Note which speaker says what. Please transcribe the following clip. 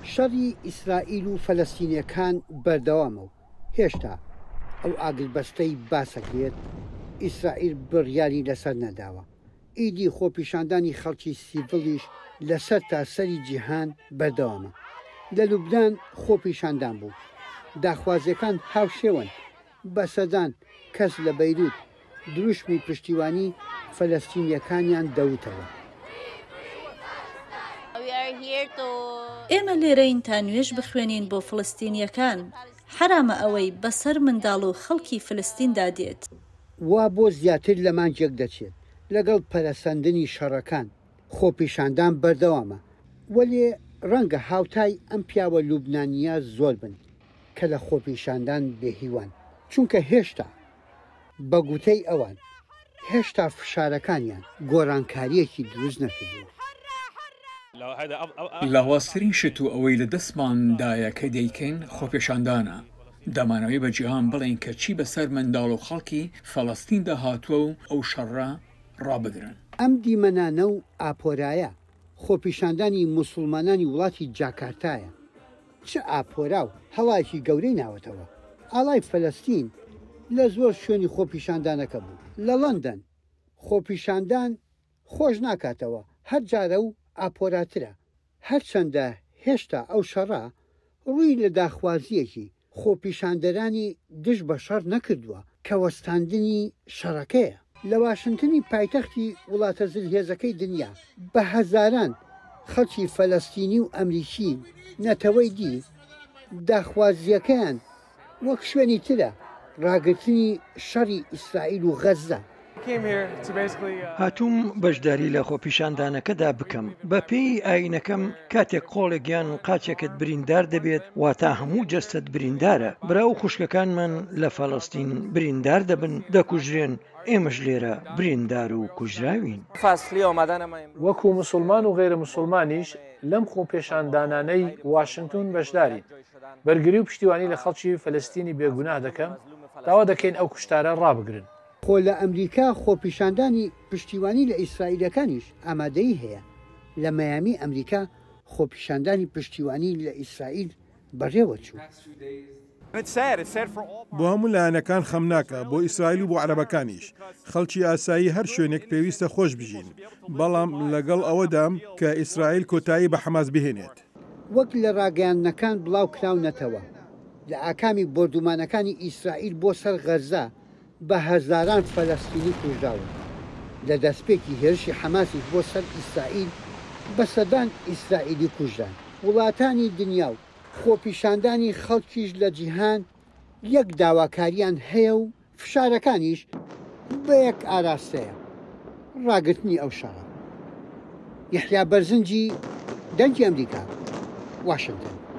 Speaker 1: شەڕی ئیسرائیل و فەلەستینیەکان بەردەوامە و هێشتا ئەو ئاگربەستەی باسەکرێت ئیسرائیل بڕیاری لەسەر نەداوە. ئیدی خۆپیشاندانی خەڵکی سیڤڵیش لەسەر تاسەری جیهان بەردەوامە. لە لوبنان خۆپیشاندان بوو. داخوازیەکان هاوشێون بە سەدان کەس لە بەیروت دروشمی پشتیوانی فەلەستینیەکانیان دەوتەوە.
Speaker 2: ئێمە لێرەین تا نوێژ بخوێنین بۆ فلستینیەکان. حرامە ئەوەی بەسەر منداڵ و خەڵکی فلستیندا دێت.
Speaker 1: وا بۆ زیاتر لە مانجێک دەچێت لەگەڵ پەرەسەندنی شەڕەکان. خۆپیشاندان بەردەوامە، وەلێ ڕەنگە هاوتای ئەم پیاوە لوبنانیە زۆر بن کە لە خۆپیشاندان بێهیوان، چونکە هێشتا بە گوتەی ئەوان هێشتا فشارەکانیان گۆڕانکاریەکی دروست نەکردووە.
Speaker 3: لاوازترین شت و ئەوەی لە دەستماندایە کە دەیکەین خۆپیشاندانە. دەمانەوەی بە جیهان بڵێن کە چی بەسەر منداڵ و خەڵکی فەڵەستیندا هاتووە و ئەو شەڕە ڕابدرن.
Speaker 1: ئەم دیمەنانە و ئاپۆرایە خۆپیشاندانی موسڵمانانی وڵاتی جاکارتایە. چه ئاپۆرا و هەڵایەکی گەورەی ناوەتەوە. ئاڵای فەلەستین لە زۆر شوێنی خۆپیشاندانەکە بوو. لە لەندەن خۆپیشاندان خۆش ناکاتەوە، هەر جارە و ئاپۆراترە. هەرچەندە هێشتا ئەو شەڕە ڕووی لە داخوازیەکی خۆپیشاندەرانی دژ بە شەڕ نەکردووە کە وەستاندنی شەڕەکەیە. لە واشنگتنی پایتەختی وڵاتە زلهێزەکەی دنیا بە هەزاران خەڵکی فەلەستینی و ئەمریکی نەتەوەی دی داخوازیەکەیان وەک شوێنی ترە ڕاگرتنی شەڕی ئیسرائیل و غەزە.
Speaker 4: هاتووم بەشداری لە خۆپیشاندانەکەدا بکەم. بە پێی ئاینەکەم کاتێک قۆڵێکیان قاچێکت بریندار دەبێت واتا هەموو جەستت بریندارە. برا و خوشکەکانمان لە فەڵەستین بریندار دەبن، دەکوژرێن، ئێمەش لێرە بریندار و کوژراوین.
Speaker 5: وەکو موسڵمان و غێرە موسڵمانیش لەم خۆپیشاندانانەی واشنگتن بەشدارین. بەرگری و پشتیوانی لە خەڵکی فەلەستینی بێگوناه دەکەم، داوا دەکەین ئەو کوشتارە ڕابگرن.
Speaker 1: خۆ لە ئەمریکا خۆپیشاندانی پشتیوانی لە ئیسرائیلەکانیش ئامادەی هەیە. لە مەیامی ئەمریکا خۆپیشاندانی پشتیوانی لە ئیسرائیل بەڕێوە چوو.
Speaker 6: بۆ هەموو لایەنەکان خەمناکە، بۆ ئیسرائیل و بۆ عەرەبەکانیش. خەڵکی ئاسایی هەر شوێنێک پێویستە خۆش بژین، بەڵام لەگەڵ ئەوەدام کە ئیسرائیل کۆتایی بە حەماس بهێنێت.
Speaker 1: وەک لە ڕاگەیاندنەکان بڵاو کراونەتەوە لە ئاکامی بۆردومانەکانی ئیسرائیل بۆ سەر غەزە بە هەزاران فەلەستینی کوژراون. لە دەستپێکی هێرشی حەماسیش بۆ سەر ئیسرائیل بە سەدان ئیسرائیلی کوژران. وڵاتانی دنیا و خۆپیشاندانی خەڵکیش لە جیهان یەک داواکاریان هەیە و فشارەکانیش بە یەک ئاراستەیە: ڕاگرتنی ئەو شەڕە. یەحیا بەرزنجی، دەنگی ئەمریکا، واشنگتن.